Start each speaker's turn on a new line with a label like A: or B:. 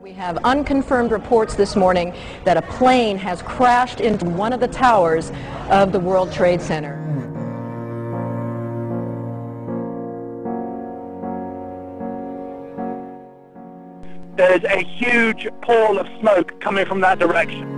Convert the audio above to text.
A: We have unconfirmed reports this morning that a plane has crashed into one of the towers of the World Trade Center.
B: There's a huge pall of smoke coming from that direction.